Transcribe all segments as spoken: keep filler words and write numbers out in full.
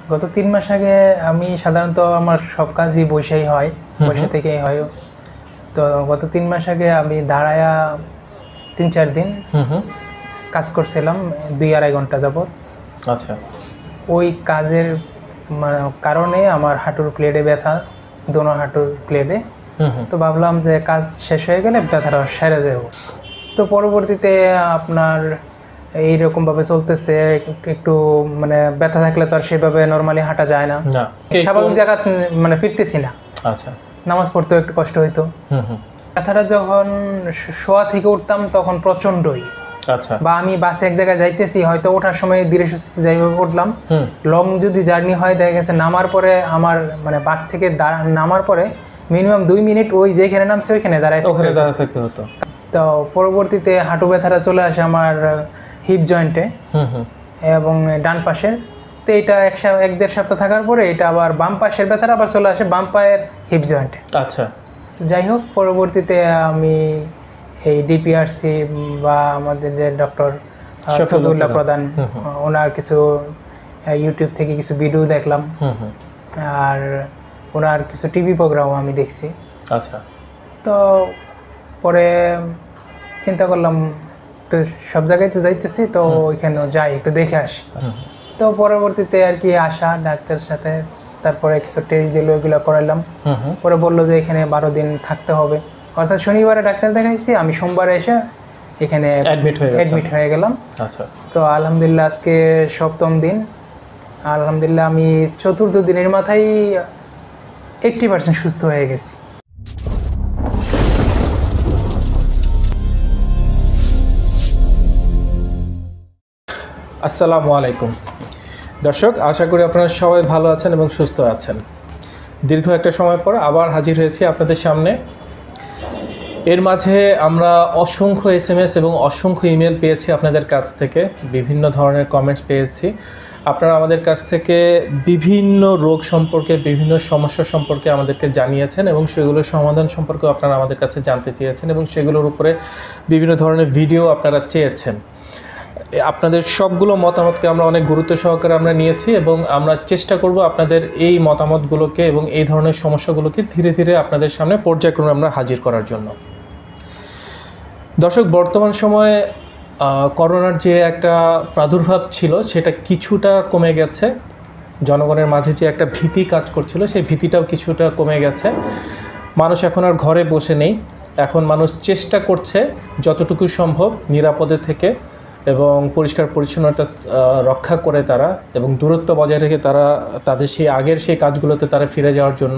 গত তিন মাস আগে আমি সাধারণত আমার সব কাজই বসেই হয়, বসে থেকেই হয়। তো গত তিন মাস আগে আমি দাঁড়ায়া তিন চার দিন কাজ করছিলাম দুই আড়াই ঘন্টা যাবত। আচ্ছা, ওই কাজের কারণে আমার হাঁটুর প্লেটে ব্যথা, দোনো হাঁটুর প্লেটে। তো ভাবলাম যে কাজ শেষ হয়ে গেলে ব্যথাটা সেরে যাব। তো পরবর্তীতে আপনার এইরকমভাবে চলতেছে, একটু মানে ব্যথা থাকলে তো আর সেভাবে নর্মালি হাঁটা যায় না, স্বাভাবিক জায়গা মানে ফিরতেছি না। আচ্ছা, নামাজ পড়তেও একটু কষ্ট হইতো। ব্যথাটা যখন শোয়া থেকে উঠতাম তখন প্রচণ্ডই। আচ্ছা, বা আমি বাসে এক জায়গায় যাইতেছি, হয়তো ওঠার সময় ধীরে সুস্থে যাইভাবে উঠলাম, লং যদি জার্নি হয় দেখা গেছে নামার পরে আমার মানে বাস থেকে নামার পরে মিনিমাম দুই মিনিট ওই যেখানে নামছে ওইখানে দাঁড়ায় থাকতে হতো। তো পরবর্তীতে হাঁটু ব্যথাটা চলে আসে আমার হিপ জয়েন্টে এবং ডান পাশের। তো এটা এক এক দেড় সপ্তাহ থাকার পরে এটা আবার বাম পাশের ব্যথাটা আবার চলে আসে বাম পায়ের হিপ জয়েন্টে। আচ্ছা, যাই হোক, পরবর্তীতে আমি এই ডিপিআরসি বা আমাদের যে ডক্টর শফিউল্লাহ প্রধান, ওনার কিছু ইউটিউব থেকে কিছু ভিডিও দেখলাম, আর ওনার কিছু টিভি প্রোগ্রামও আমি দেখছি। আচ্ছা, তো পরে চিন্তা করলাম একটু সব জায়গায় তো যাইতেছি, তো ওইখানেও যাই, একটু দেখে আসি। তো পরবর্তীতে আর কি আসা ডাক্তারের সাথে, তারপরে কিছু টেস্ট দিল, ওইগুলো করাইলাম। পরে বললো যে এখানে বারো দিন থাকতে হবে, অর্থাৎ শনিবারে ডাক্তার দেখাইছি, আমি সোমবারে এসে এখানে অ্যাডমিট হয়ে অ্যাডমিট হয়ে গেলাম। আচ্ছা, তো আলহামদুলিল্লাহ আজকে সপ্তম দিন। আলহামদুলিল্লাহ আমি চতুর্থ দিনের মাথায় এইট্টি পার্সেন্ট সুস্থ হয়ে গেছি। আসসালামু আলাইকুম দর্শক, আশা করি আপনারা সবাই ভালো আছেন এবং সুস্থ আছেন। দীর্ঘ একটা সময় পর আবার হাজির হয়েছি আপনাদের সামনে। এর মাঝে আমরা অসংখ্য এস এম এস এবং অসংখ্য ইমেল পেয়েছি আপনাদের কাছ থেকে, বিভিন্ন ধরনের কমেন্টস পেয়েছি। আপনারা আমাদের কাছ থেকে বিভিন্ন রোগ সম্পর্কে, বিভিন্ন সমস্যা সম্পর্কে আমাদেরকে জানিয়েছেন এবং সেগুলোর সমাধান সম্পর্কেও আপনারা আমাদের কাছে জানতে চেয়েছেন এবং সেগুলোর উপরে বিভিন্ন ধরনের ভিডিও আপনারা চেয়েছেন। আপনাদের সবগুলো মতামতকে আমরা অনেক গুরুত্ব সহকারে আমরা নিয়েছি এবং আমরা চেষ্টা করব আপনাদের এই মতামতগুলোকে এবং এই ধরনের সমস্যাগুলোকে ধীরে ধীরে আপনাদের সামনে পর্যায়ক্রমে আমরা হাজির করার জন্য। দর্শক, বর্তমান সময়ে করোনার যে একটা প্রাদুর্ভাব ছিল সেটা কিছুটা কমে গেছে। জনগণের মাঝে যে একটা ভীতি কাজ করছিল সেই ভীতিটাও কিছুটা কমে গেছে। মানুষ এখন আর ঘরে বসে নেই, এখন মানুষ চেষ্টা করছে যতটুকু সম্ভব নিরাপদে থেকে এবং পরিষ্কার পরিচ্ছন্নতা রক্ষা করে তারা এবং দূরত্ব বজায় রেখে তারা তাদের সেই আগের সেই কাজগুলোতে তারা ফিরে যাওয়ার জন্য।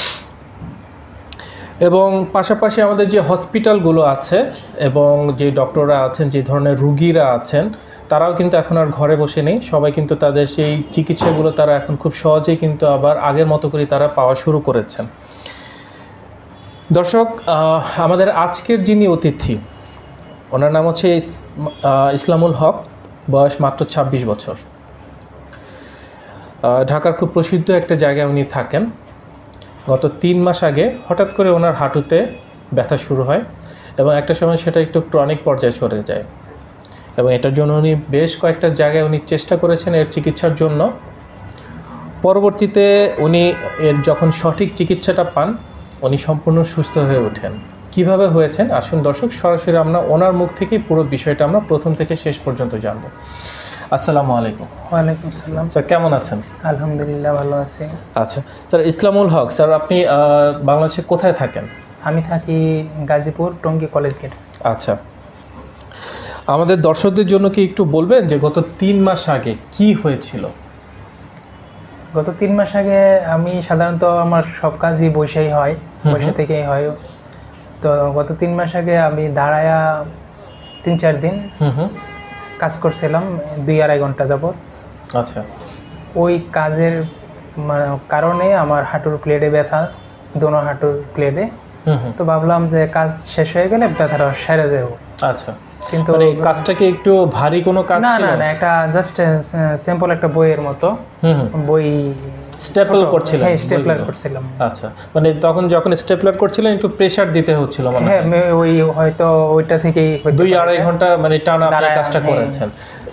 এবং পাশাপাশি আমাদের যে হসপিটালগুলো আছে এবং যে ডক্টররা আছেন, যে ধরনের রুগীরা আছেন, তারাও কিন্তু এখন আর ঘরে বসে নেই। সবাই কিন্তু তাদের সেই চিকিৎসাগুলো তারা এখন খুব সহজেই কিন্তু আবার আগের মতো করে তারা পাওয়া শুরু করেছেন। দর্শক, আমাদের আজকের যিনি অতিথি, ওনার নাম হচ্ছে ইসলামুল হক, বয়স মাত্র ছাব্বিশ বছর। ঢাকার খুব প্রসিদ্ধ একটা জায়গায় উনি থাকেন। গত তিন মাস আগে হঠাৎ করে ওনার হাঁটুতে ব্যথা শুরু হয় এবং একটা সময় সেটা একটু ক্রনিক পর্যায়ে চলে যায় এবং এটার জন্য উনি বেশ কয়েকটা জায়গায় উনি চেষ্টা করেছেন এর চিকিৎসার জন্য। পরবর্তীতে উনি এর যখন সঠিক চিকিৎসাটা পান, উনি সম্পূর্ণ সুস্থ হয়ে ওঠেন। কিভাবে হয়েছেন আসুন দর্শক, সরাসরি আমরা ওনার মুখ থেকেই পুরো বিষয়টা আমরা প্রথম থেকে শেষ পর্যন্ত জানবো। আসসালামু আলাইকুম। ওয়ালাইকুম আসসালাম। স্যার কেমন আছেন? আলহামদুলিল্লাহ ভালো আছি। আচ্ছা স্যার, ইসলামুল হক স্যার, আপনি বাংলাদেশে কোথায় থাকেন? আমি থাকি গাজীপুর টঙ্গী কলেজ গেট। আচ্ছা, আমাদের দর্শকদের জন্য কি একটু বলবেন যে গত তিন মাস আগে কি হয়েছিল? গত তিন মাস আগে আমি সাধারণত আমার সব কাজই বসেই হয়, বসে থেকেই হয়। তো গত তিন মাস আগে আমি দাঁড়ায়া তিন চার দিন কাজ করছিলাম দুই আড়াই ঘন্টা যাবত। আচ্ছা, ওই কাজের কারণে আমার হাঁটুর প্লেটে ব্যথা, দোনো হাঁটুর প্লেটে। তো ভাবলাম যে কাজ শেষ হয়ে গেলে ব্যথাটা সেরে যাব। আচ্ছা, কিন্তু এই কাজটাকে একটু ভারী কোনো কাজ না না না একটা জাস্ট সিম্পল একটা বইয়ের মতো বই স্টেপল করছিলেন? হ্যাঁ, স্টেপলার করছিলাম। আচ্ছা, মানে তখন যখন স্টেপলার করছিলেন একটু প্রেসার দিতে হচ্ছিল মানে? হ্যাঁ, ওই হয়তো ওইটা থেকেই দুই আড়াই ঘন্টা মানে টানা আপনি কাজটা করেছেন।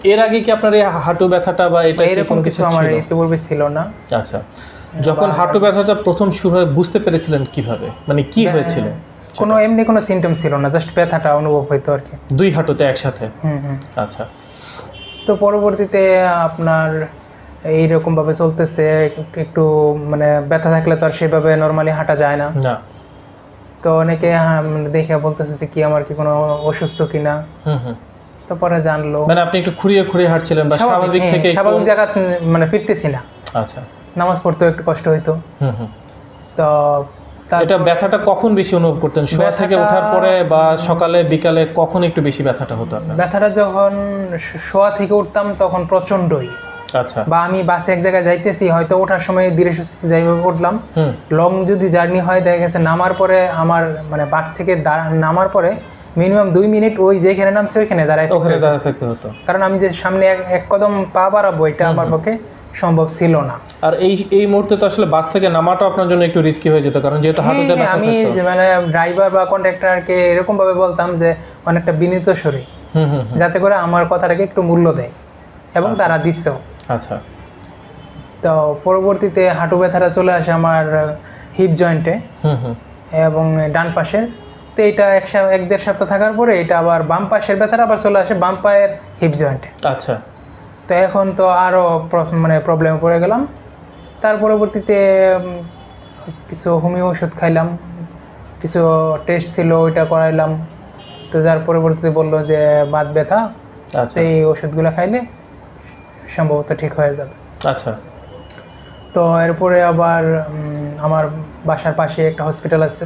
এর আগে কি আপনার এই হাঁটু ব্যথাটা বা এটা এরকম কিছু আমার ইতিপূর্বে ছিল না। আচ্ছা, যখন হাঁটু ব্যথাটা প্রথম শুরু হয় বুঝতে পেরেছিলেন কিভাবে, মানে কি হয়েছিল? কোনো এমনি কোনো সিমটম ছিল না, জাস্ট ব্যথাটা অনুভব হইতো আর কি, দুই হাঁটুতে একসাথে। হুম হুম। আচ্ছা, তো পরবর্তীতে আপনার এইরকমভাবে চলতেছে, একটু মানে ব্যথা থাকলে তো আর সেভাবে নর্মালি হাঁটা যায় না না। তো অনেকে দেখে বলতেছে যে কি আমার কি কোনো অসুস্থ কিনা। হুম হুম। তো পরে জানলো মানে আপনি একটু খুঁড়িয়ে খুঁড়িয়ে হাঁটছিলেন বা স্বাভাবিক থেকে স্বাভাবিক জায়গা মানে ফিরতেছি না। আচ্ছা, নামাজ পড়তেও একটু কষ্ট হইতো। হুম হুম। তো এটা ব্যথাটা কখন বেশি অনুভব করতেন, শোয়া থেকে ওঠার পরে বা সকালে বিকালে কখন একটু বেশি ব্যথাটা হতো আপনার? ব্যথাটা যখন শোয়া থেকে উঠতাম তখন প্রচণ্ডই। আচ্ছা। বা আমি বাসে এক জায়গায় যাইতেছি, হয়তো ওঠার সময় ধীরে সুস্থে যাইভাবে উঠলাম, লং যদি জার্নি হয় দেখা গেছে নামার পরে আমার মানে বাস থেকে নামার পরে মিনিমাম দুই মিনিট ওই যেখানে নামছে ওইখানে দাঁড়ায় ওখানে দাঁড়ায় থাকতে হতো, কারণ আমি যে সামনে এক কদম পা বাড়াবো এটা আমার পক্ষে সম্ভব ছিল না। আর এই এই মুহূর্তে তো আসলে বাস থেকে নামাটা আপনার জন্য একটু রিস্কি হয়ে যেত, কারণ যেহেতু হাঁটুতে ব্যথা। আমি মানে ড্রাইভার বা কন্ডাক্টরকে এরকম ভাবে বলতাম যে অনেকটা বিনীত স্বরে, যাতে করে আমার কথাটাকে একটু মূল্য দেয়, এবং তারা দিচ্ছেও। আচ্ছা। তো পরবর্তীতে হাঁটু ব্যথাটা চলে আসে আমার হিপ জয়েন্টে এবং ডান পাশের। তো এটা এক এক দেড় সপ্তাহ থাকার পরে এটা আবার বাম পাশের ব্যথাটা আবার চলে আসে বাম পায়ের হিপ জয়েন্টে। আচ্ছা। তো এখন তো আরও মানে প্রবলেমে পড়ে গেলাম। তার পরবর্তীতে কিছু হোমিও ওষুধ খাইলাম, কিছু টেস্ট ছিল ওইটা করাইলাম। তো যার পরবর্তীতে বললো যে বাত ব্যথা, সেই ওষুধগুলো খাইলে সম্ভবত ঠিক হয়ে যাবে। আচ্ছা। তো এরপরে আবার আমার বাসার পাশে একটা হসপিটাল আছে,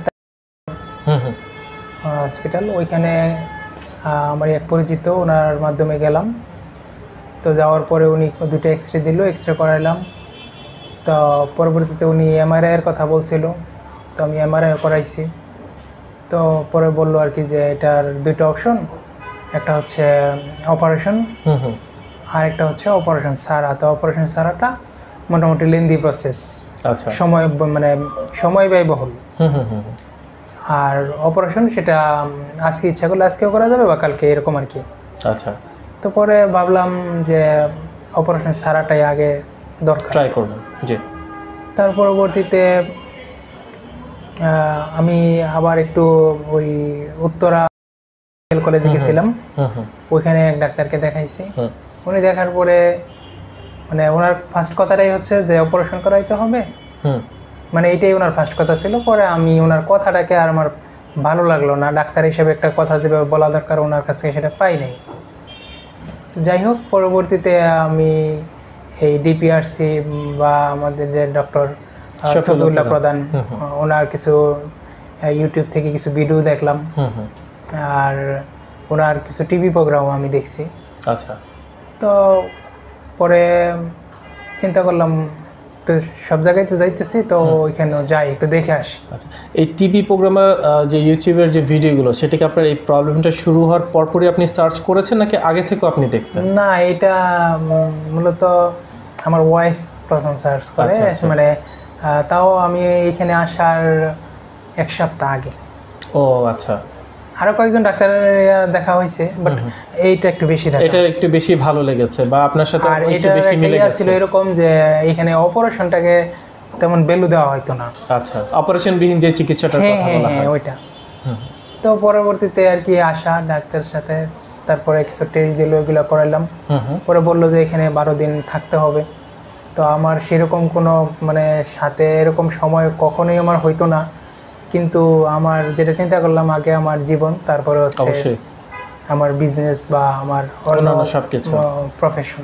হসপিটাল, ওইখানে আমার এক পরিচিত, ওনার মাধ্যমে গেলাম। তো যাওয়ার পরে উনি দুটো এক্স রে দিল, এক্স রে করাইলাম। তো পরবর্তীতে উনি এমআরআইয়ের কথা বলছিল, তো আমি এমআরআই করাইছি। তো পরে বললো আর কি যে এটার দুইটা অপশন, একটা হচ্ছে অপারেশন আর একটা হচ্ছে অপারেশন ছাড়া। তো অপারেশন ছাড়াটা মোটামুটি লেন্দি প্রসেস, সময় মানে সময় ব্যয়বহুল। আর অপারেশন সেটা আজকে ইচ্ছা করলে আজকেও করা যাবে বা কালকে, এরকম আর কি। আচ্ছা। তো পরে ভাবলাম যে অপারেশন ছাড়াটাই আগে দরকার, ট্রাই করবেন। জি। তার পরবর্তীতে আমি আবার একটু ওই উত্তরা মেডিকেল কলেজে গেছিলাম, ওইখানে এক ডাক্তারকে দেখাইছি। উনি দেখার পরে মানে ওনার ফার্স্ট কথাটাই হচ্ছে যে অপারেশন করাইতে হবে, মানে এইটাই ওনার ফার্স্ট কথা ছিল। পরে আমি ওনার কথাটাকে আর আমার ভালো লাগলো না, ডাক্তার হিসেবে একটা কথা যেভাবে বলা দরকার ওনার কাছ থেকে সেটা পাই নাই। যাই হোক, পরবর্তীতে আমি এই ডিপিআরসি বা আমাদের যে ডক্টর শফিউল্লাহ প্রধান, ওনার কিছু ইউটিউব থেকে কিছু ভিডিও দেখলাম, আর ওনার কিছু টিভি প্রোগ্রামও আমি দেখছি। আচ্ছা। তো পরে চিন্তা করলাম একটু সব জায়গায় তো যাইতেছি, তো ওইখানেও যাই, একটু দেখে আসি। আচ্ছা, এই টিভি প্রোগ্রামে যে ইউটিউবের যে ভিডিওগুলো, সেটাকে আপনার এই প্রবলেমটা শুরু হওয়ার পরপরই আপনি সার্চ করেছেন নাকি আগে থেকেও আপনি দেখতেন? না, এটা মূলত আমার ওয়াইফ প্রথম সার্চ করে, মানে তাও আমি এইখানে আসার এক সপ্তাহ আগে। ও আচ্ছা। আরো কয়েকজন ডাক্তারের দেখা হয়েছে, বাট এইটা একটু বেশি দেখা, এটা একটু বেশি ভালো লেগেছে বা আপনার সাথে আর এটা বেশি মিলে গেছে। ছিল এরকম যে এখানে অপারেশনটাকে তেমন ভ্যালু দেওয়া হয়তো না। আচ্ছা, অপারেশন বিহীন যে চিকিৎসাটার কথা বলা হয় ওইটা। তো পরবর্তীতে আর কি আসা ডাক্তারের সাথে, তারপরে কিছু টেস্ট দিল, ওইগুলো করাইলাম। পরে বললো যে এখানে বারো দিন থাকতে হবে। তো আমার সেরকম কোনো মানে সাথে এরকম সময় কখনোই আমার হইতো না, কিন্তু আমার যেটা চিন্তা করলাম আগে আমার জীবন, তারপরে হচ্ছে আমার বিজনেস বা আমার অন্যান্য সব কিছু প্রফেশন।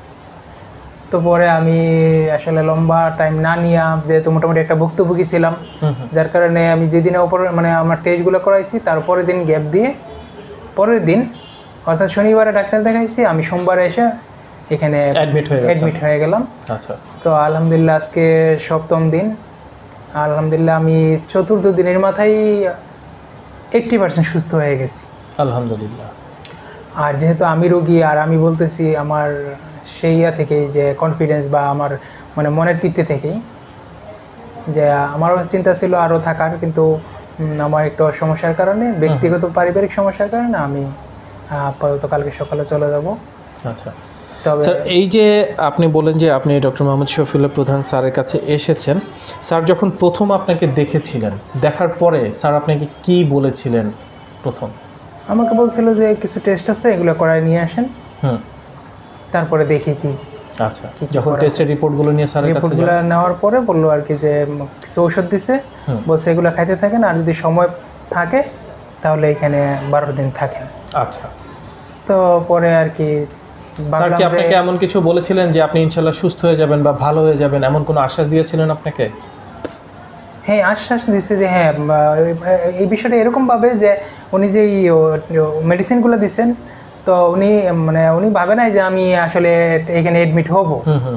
তো পরে আমি আসলে লম্বা টাইম না নিয়ে, যেহেতু মোটামুটি একটা ভুক্তভোগী ছিলাম, যার কারণে আমি যেদিনে ওপর মানে আমার টেস্টগুলো করাইছি তারপরের দিন গ্যাপ দিয়ে পরের দিন অর্থাৎ শনিবারে ডাক্তার দেখাইছি, আমি সোমবারে এসে এখানে অ্যাডমিট হয়ে অ্যাডমিট হয়ে গেলাম। আচ্ছা। তো আলহামদুলিল্লাহ আজকে সপ্তম দিন। আলহামদুলিল্লাহ আমি চতুর্থ দিনের মাথায় এইট্টি পার্সেন্ট সুস্থ হয়ে গেছি আলহামদুলিল্লাহ। আর যেহেতু আমি রোগী, আর আমি বলতেছি আমার সেই ইয়া থেকেই যে কনফিডেন্স বা আমার মানে মনের তৃপ্তি থেকেই, যে আমারও চিন্তা ছিল আরও থাকার, কিন্তু আমার একটু সমস্যার কারণে, ব্যক্তিগত পারিবারিক সমস্যার কারণে আমি আপাতত কালকে সকালে চলে যাব। আচ্ছা তবে স্যার এই যে আপনি বলেন যে আপনি ডক্টর মোহাম্মদ শফিউল্লাহ প্রধান স্যারের কাছে এসেছেন, স্যার যখন প্রথম আপনাকে দেখেছিলেন, দেখার পরে স্যার আপনাকে কি বলেছিলেন প্রথম? আমাকে বলছিল যে কিছু টেস্ট আছে, এগুলো করায় নিয়ে আসেন, হুম, তারপরে দেখি কি। আচ্ছা, যখন টেস্টের রিপোর্টগুলো নিয়ে স্যারের কাছে রিপোর্টগুলো নেওয়ার পরে বললো আর কি যে কিছু ঔষধ দিছে, বলছে এগুলো খাইতে থাকেন, আর যদি সময় থাকে তাহলে এখানে বারো দিন থাকেন। আচ্ছা, তো পরে আর কি স্যার কি আপনাকে এমন কিছু বলেছিলেন যে আপনি ইনশাল্লাহ সুস্থ হয়ে যাবেন বা ভালো হয়ে যাবেন, এমন কোনো আশ্বাস দিয়েছিলেন আপনাকে? হ্যাঁ, আশ্বাস দিচ্ছে যে হ্যাঁ, এই বিষয়টা এরকমভাবে যে উনি যে মেডিসিনগুলো দিচ্ছেন, তো উনি মানে উনি ভাবে নাই যে আমি আসলে এখানে এডমিট হব।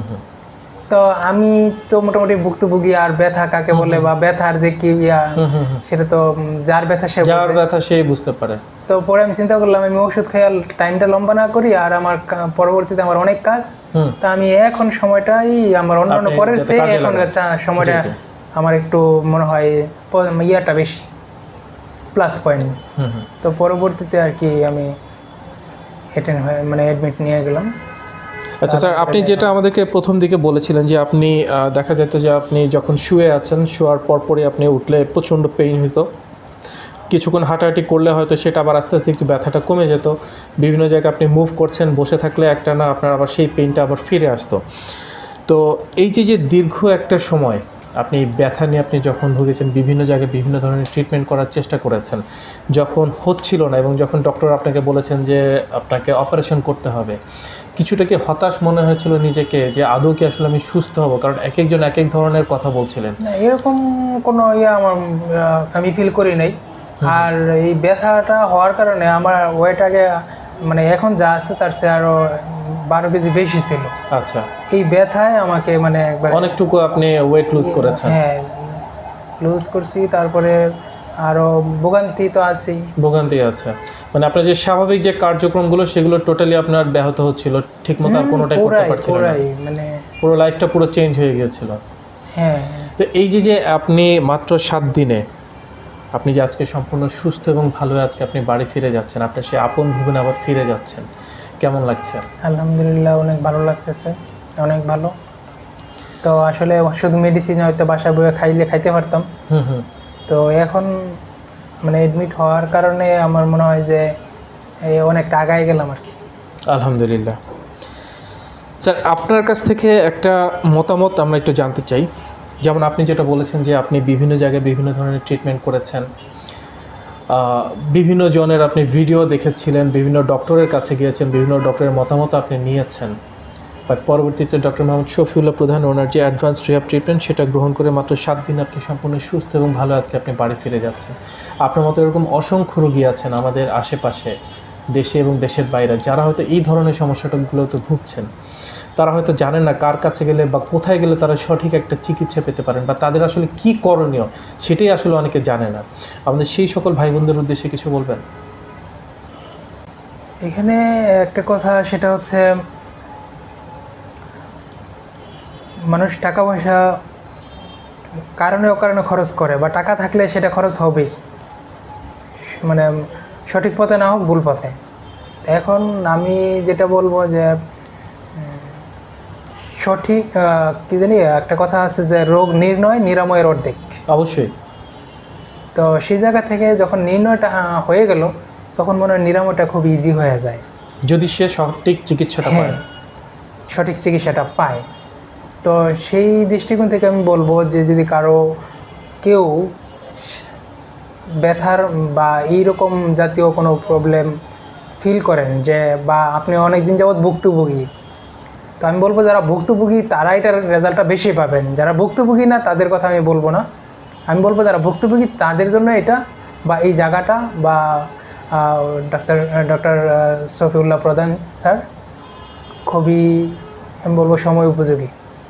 তো আমি তো মোটামুটি ভুক্তভোগী, আর ব্যথা কাকে বলে বা ব্যথার যে কি সেটা তো যার ব্যথা সে যার ব্যথা সেই বুঝতে পারে। তো পরে আমি চিন্তা করলাম আমি ওষুধ খেয়ে টাইমটা লম্বা না করি, আর আমার পরবর্তীতে আমার অনেক কাজ, তা আমি এখন সময়টাই আমার অন্যান্য পরের চেয়ে এখন সময়টা আমার একটু মনে হয় ইয়াটা বেশি প্লাস পয়েন্ট। তো পরবর্তীতে আর কি আমি অ্যাটেন্ড হয়ে মানে অ্যাডমিট নিয়ে গেলাম। আচ্ছা স্যার, আপনি যেটা আমাদেরকে প্রথম দিকে বলেছিলেন যে আপনি দেখা যেত যে আপনি যখন শুয়ে আছেন, শোয়ার পরপরই আপনি উঠলে প্রচণ্ড পেইন হতো, কিছুক্ষণ হাঁটাহাঁটি করলে হয়তো সেটা আবার আস্তে আস্তে একটু ব্যথাটা কমে যেত, বিভিন্ন জায়গায় আপনি মুভ করছেন, বসে থাকলে একটা না আপনার আবার সেই পেইনটা আবার ফিরে আসতো। তো এই যে যে দীর্ঘ একটা সময় আপনি ব্যথা নিয়ে আপনি যখন ভুগেছেন, বিভিন্ন জায়গায় বিভিন্ন ধরনের ট্রিটমেন্ট করার চেষ্টা করেছেন, যখন হচ্ছিল না এবং যখন ডক্টর আপনাকে বলেছেন যে আপনাকে অপারেশন করতে হবে, কিছুটা কি হতাশ মনে হয়েছিল নিজেকে যে আদৌ কি আসলে আমি সুস্থ হব? কারণ এক একজন এক এক ধরনের কথা বলছিলেন। না, এরকম কোনো ইয়ে আমার আমি ফিল করি নাই। আর এই ব্যথাটা হওয়ার কারণে আমার ওয়েট আগে মানে এখন যা আছে তার চেয়ে আরও বারো কেজি বেশি ছিল। আচ্ছা, এই ব্যথায় আমাকে মানে একবার অনেকটুকু আপনি ওয়েট লুজ করেছেন? হ্যাঁ, লুজ করছি। তারপরে আরও ভোগান্তি তো আছেই। ভোগান্তি আছে মানে আপনার যে স্বাভাবিক যে কার্যক্রমগুলো সেগুলো টোটালি আপনার ব্যাহত হচ্ছিল, ঠিকমতো আর কোনোটাই করতে পারছিলেন না, মানে পুরো লাইফটা পুরো চেঞ্জ হয়ে গিয়েছিল। হ্যাঁ, তো এই যে যে আপনি মাত্র সাত দিনে আপনি যে আজকে সম্পূর্ণ সুস্থ এবং ভালো আজকে আপনি বাড়ি ফিরে যাচ্ছেন, আপনার সেই আপন ভুবনে আবার ফিরে যাচ্ছেন, কেমন লাগছে? আলহামদুলিল্লাহ, অনেক ভালো লাগতেছে, অনেক ভালো। তো আসলে শুধু মেডিসিন হয়তো বাসায় বয়ে খাইলে খাইতে পারতাম, হুম হুম তো এখন মানে এডমিট হওয়ার কারণে আমার মনে হয় যে অনেকটা আগায় গেলাম আর কি। আলহামদুলিল্লাহ। স্যার, আপনার কাছ থেকে একটা মতামত আমরা একটু জানতে চাই। যেমন আপনি যেটা বলেছেন যে আপনি বিভিন্ন জায়গায় বিভিন্ন ধরনের ট্রিটমেন্ট করেছেন, বিভিন্ন জনের আপনি ভিডিও দেখেছিলেন, বিভিন্ন ডক্টরের কাছে গিয়েছেন, বিভিন্ন ডক্টরের মতামত আপনি নিয়েছেন, বাট পরবর্তীতে ডক্টর মোহাম্মদ শফিউল্লাহ প্রধান ওনার যে অ্যাডভান্স রিহ্যাব ট্রিটমেন্ট সেটা গ্রহণ করে মাত্র সাত দিন আপনি সম্পূর্ণ সুস্থ এবং ভালো আজকে আপনি বাড়ি ফিরে যাচ্ছেন। আপনার মতো এরকম অসংখ্য রোগী আছেন আমাদের আশেপাশে, দেশে এবং দেশের বাইরে, যারা হয়তো এই ধরনের সমস্যাগুলোতে ভুগছেন। তারা হয়তো জানেন না কার কাছে গেলে বা কোথায় গেলে তারা সঠিক একটা চিকিৎসা পেতে পারেন, বা তাদের আসলে কি করণীয় সেটাই আসলে অনেকে জানে না। আমাদের সেই সকল ভাই বোনদের উদ্দেশ্যে কিছু বলবেন? এখানে একটা কথা, সেটা হচ্ছে মানুষ টাকা পয়সা কারণে অকারণে খরচ করে, বা টাকা থাকলে সেটা খরচ হবেই, মানে সঠিক পথে না হোক ভুল পথে। এখন আমি যেটা বলবো যে সঠিক কী জানি একটা কথা আছে যে রোগ নির্ণয় নিরাময়ের অর্ধেক। অবশ্যই। তো সেই জায়গা থেকে যখন নির্ণয়টা হয়ে গেল তখন মনে হয় নিরাময়টা খুব ইজি হয়ে যায়, যদি সে সঠিক চিকিৎসাটা পায়। সঠিক চিকিৎসাটা পায়। তো সেই দৃষ্টিকোণ থেকে আমি বলবো যে যদি কারো কেউ ব্যথার বা এইরকম জাতীয় কোনো প্রবলেম ফিল করেন, যে বা আপনি অনেক দিন যাবৎ ভুক্তভোগী, তো আমি বলবো যারা ভুক্তভোগী তারা এটার রেজাল্টটা বেশি পাবেন। যারা ভুক্তভোগী না তাদের কথা আমি বলবো না, আমি বলবো যারা ভুক্তভোগী তাদের জন্য এটা বা এই জায়গাটা বা ডাক্তার ডক্টর শফিউল্লাহ প্রধান স্যার খুবই আমি বলবো সময় উপযোগী।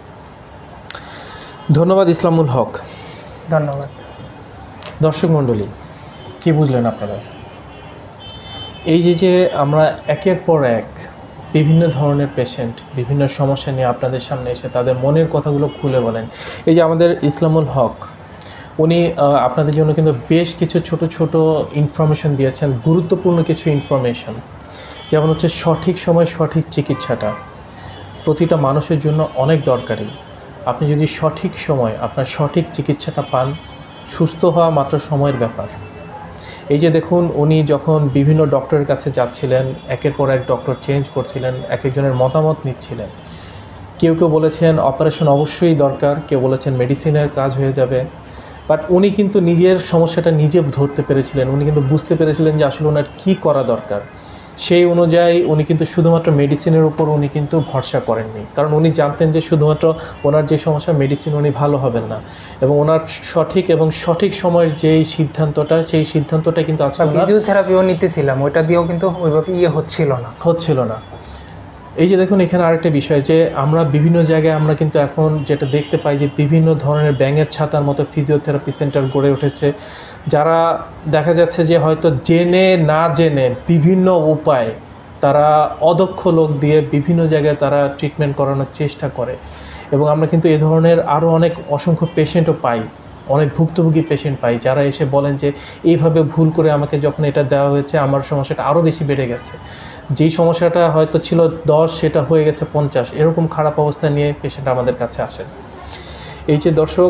ধন্যবাদ ইসলামুল হক। ধন্যবাদ। দর্শক মণ্ডলী, কি বুঝলেন আপনারা? এই যে যে আমরা একের পর এক বিভিন্ন ধরনের পেশেন্ট বিভিন্ন সমস্যা নিয়ে আপনাদের সামনে এসে তাদের মনের কথাগুলো খুলে বলেন, এই যে আমাদের ইসলামুল হক উনি আপনাদের জন্য কিন্তু বেশ কিছু ছোট ছোট ইনফরমেশন দিয়েছেন, গুরুত্বপূর্ণ কিছু ইনফরমেশন, যেমন হচ্ছে সঠিক সময় সঠিক চিকিৎসাটা প্রতিটা মানুষের জন্য অনেক দরকারি। আপনি যদি সঠিক সময় আপনার সঠিক চিকিৎসাটা পান, সুস্থ হওয়া মাত্র সময়ের ব্যাপার। এই যে দেখুন, উনি যখন বিভিন্ন ডক্টরের কাছে যাচ্ছিলেন, একের পর এক ডক্টর চেঞ্জ করছিলেন, এক একজনের মতামত নিচ্ছিলেন। কেউ কেউ বলেছেন অপারেশন অবশ্যই দরকার, কেউ বলেছেন মেডিসিনের কাজ হয়ে যাবে। বাট উনি কিন্তু নিজের সমস্যাটা নিজে ধরতে পেরেছিলেন, উনি কিন্তু বুঝতে পেরেছিলেন যে আসলে ওনার কী করা দরকার। সেই অনুযায়ী উনি কিন্তু শুধুমাত্র মেডিসিনের উপর উনি কিন্তু ভরসা করেননি, কারণ উনি জানতেন যে শুধুমাত্র ওনার যে সমস্যা মেডিসিন উনি ভালো হবেন না, এবং ওনার সঠিক এবং সঠিক সময়ের যেই সিদ্ধান্তটা, সেই সিদ্ধান্তটা কিন্তু আজকে ফিজিওথেরাপিও নিতেছিলাম, ওইটা দিয়েও কিন্তু ওইভাবে ইয়ে হচ্ছিল না হচ্ছিল না এই যে দেখুন, এখানে আরেকটা বিষয় যে আমরা বিভিন্ন জায়গায় আমরা কিন্তু এখন যেটা দেখতে পাই যে বিভিন্ন ধরনের ব্যাঙের ছাতার মতো ফিজিওথেরাপি সেন্টার গড়ে উঠেছে, যারা দেখা যাচ্ছে যে হয়তো জেনে না জেনে বিভিন্ন উপায়ে তারা অদক্ষ লোক দিয়ে বিভিন্ন জায়গায় তারা ট্রিটমেন্ট করানোর চেষ্টা করে। এবং আমরা কিন্তু এ ধরনের আরও অনেক অসংখ্য পেশেন্টও পাই, অনেক ভুক্তভোগী পেশেন্ট পাই, যারা এসে বলেন যে এইভাবে ভুল করে আমাকে যখন এটা দেওয়া হয়েছে আমার সমস্যাটা আরও বেশি বেড়ে গেছে, যেই সমস্যাটা হয়তো ছিল দশ সেটা হয়ে গেছে পঞ্চাশ, এরকম খারাপ অবস্থা নিয়ে পেশেন্ট আমাদের কাছে আসেন। এই যে দর্শক,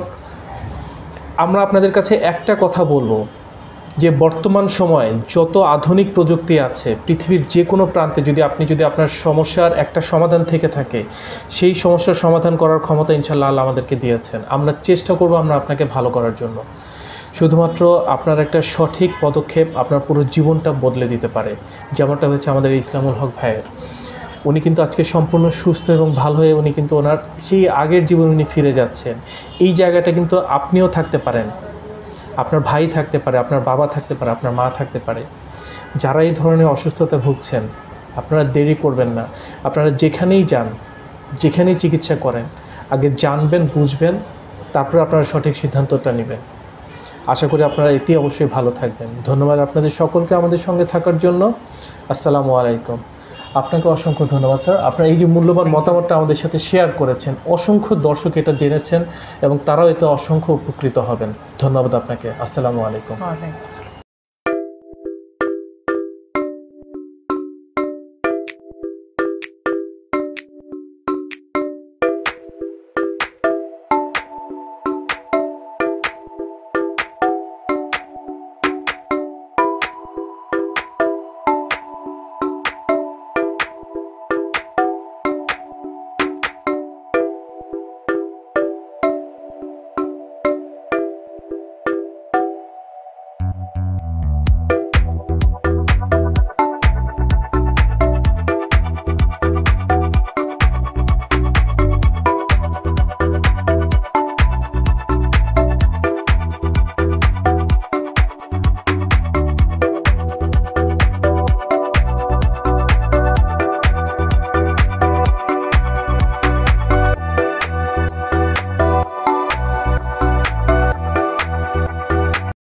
আমরা আপনাদের কাছে একটা কথা বলবো যে বর্তমান সময়ে যত আধুনিক প্রযুক্তি আছে পৃথিবীর যে কোনো প্রান্তে, যদি আপনি যদি আপনার সমস্যার একটা সমাধান থেকে থাকে, সেই সমস্যার সমাধান করার ক্ষমতা ইনশাআল্লাহ আল্লাহ আমাদেরকে দিয়েছেন। আমরা চেষ্টা করব আমরা আপনাকে ভালো করার জন্য। শুধুমাত্র আপনার একটা সঠিক পদক্ষেপ আপনার পুরো জীবনটা বদলে দিতে পারে, যেমনটা হয়েছে আমাদের ইসলামুল হক ভাইয়ের। উনি কিন্তু আজকে সম্পূর্ণ সুস্থ এবং ভালো হয়ে উনি কিন্তু ওনার সেই আগের জীবন উনি ফিরে যাচ্ছেন। এই জায়গাটা কিন্তু আপনিও থাকতে পারেন, আপনার ভাই থাকতে পারে, আপনার বাবা থাকতে পারে, আপনার মা থাকতে পারে। যারা এই ধরনের অসুস্থতা ভুগছেন, আপনারা দেরি করবেন না। আপনারা যেখানেই যান, যেখানেই চিকিৎসা করেন, আগে জানবেন, বুঝবেন, তারপরে আপনারা সঠিক সিদ্ধান্তটা নেবেন। আশা করি আপনারা এতেই অবশ্যই ভালো থাকবেন। ধন্যবাদ আপনাদের সকলকে আমাদের সঙ্গে থাকার জন্য। আসসালামু আলাইকুম। আপনাকে অসংখ্য ধন্যবাদ স্যার, আপনার এই যে মূল্যবান মতামতটা আমাদের সাথে শেয়ার করেছেন। অসংখ্য দর্শক এটা জেনেছেন এবং তারাও এতে অসংখ্য উপকৃত হবেন। ধন্যবাদ আপনাকে। আসসালামু আলাইকুম। ওয়ালাইকুম আসসালাম।